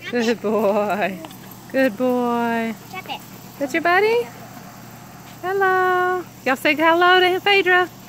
Good boy. Good boy. Drop it. That's your buddy? Hello. Y'all say hello to Phaedra.